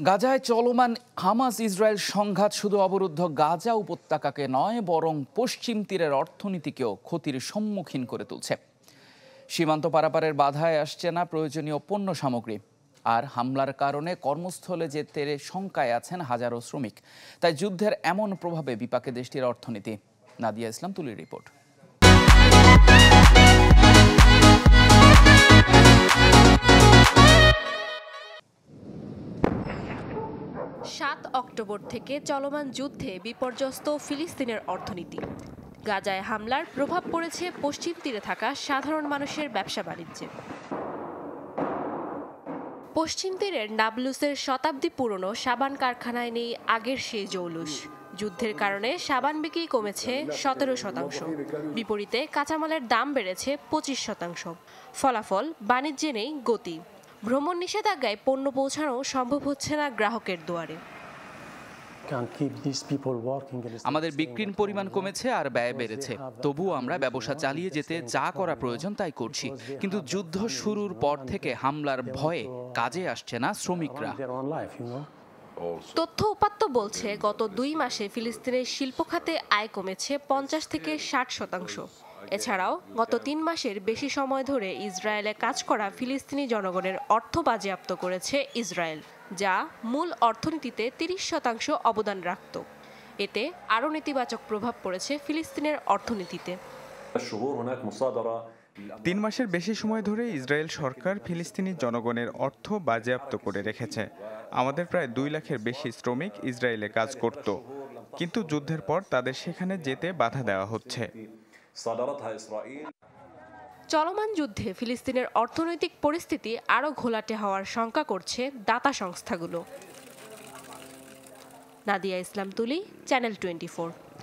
গাজায় চলমান Hamas Israel সংঘাত শুধু অবরুদ্ধ গাজা উপত্যকাকে নয়, বরং পশ্চিম তীরের অর্থনীতিকেও ক্ষতির সম্মুখীন করে তুলছে। সীমান্ত পারাপারের বাধায় আসছে না প্রয়োজনীয় পণ্য সামগ্রী, আর হামলার কারণে কর্মস্থলে যেতে শঙ্কায় আছেন হাজারো শ্রমিক। তাই যুদ্ধের এমন প্রভাবে বিপাকে দেশটির অর্থনীতি। নাদিয়া ইসলাম তুলির রিপোর্ট। ৭ অক্টোবর থেকে চলমান যুদ্ধে বিপর্যস্ত ফিলিস্তিনের অর্থনীতি। গাজায় হামলার প্রভাব পড়েছে পশ্চিম তীরে থাকা সাধারণ মানুষের ব্যবসা বাণিজ্যে। পশ্চিম তীরের নাবলুসের শতাব্দী পুরনো সাবান কারখানায় নেই আগের সেই জৌলুস। যুদ্ধের কারণে সাবান বিক্রি কমেছে ১৭%। বিপরীতে কাঁচামালের দাম বেড়েছে ২৫%। ফলাফল, বাণিজ্যে নেই গতি। ভ্রমণ নিষেধাজ্ঞায় পণ্য পৌঁছানো সম্ভব হচ্ছে না গ্রাহকের দুয়ারে। আমাদের বিক্রির পরিমাণ কমেছে আর ব্যয় বেড়েছে, তবুও আমরা ব্যবসা চালিয়ে যেতে যা করা প্রয়োজন তাই করছি। কিন্তু যুদ্ধ শুরুর পর থেকে হামলার ভয়ে কাজে আসছে না শ্রমিকরা। তথ্য উপাত্ত বলছে, গত ২ মাসে ফিলিস্তিনের শিল্প খাতে আয় কমেছে ৫০ থেকে ৬০%। এছাড়াও গত ৩ মাসের বেশি সময় ধরে ইসরায়েলে কাজ করা ফিলিস্তিনি জনগণের অর্থ বাজেয়াপ্ত করেছে ইসরায়েল, যা মূল অর্থনীতিতে ৩০% অবদান রাখত। এতে আরও নেতিবাচক প্রভাব পড়েছে ফিলিস্তিনের অর্থনীতিতে। ৩ মাসের বেশি সময় ধরে ইসরায়েল সরকার ফিলিস্তিনি জনগণের অর্থ বাজেয়াপ্ত করে রেখেছে। আমাদের প্রায় ২ লাখের বেশি শ্রমিক ইসরায়েলে কাজ করত, কিন্তু যুদ্ধের পর তাদের সেখানে যেতে বাধা দেওয়া হচ্ছে। চলমান যুদ্ধে ফিলিস্তিনের অর্থনৈতিক পরিস্থিতি আরও ঘোলাটে হওয়ার শঙ্কা করছে দাতা সংস্থাগুলো। নাদিয়া ইসলাম তুলি, চ্যানেল 24।